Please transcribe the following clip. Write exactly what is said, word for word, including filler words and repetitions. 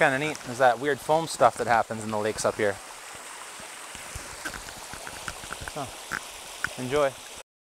kind of neat is that weird foam stuff that happens in the lakes up here. So, enjoy.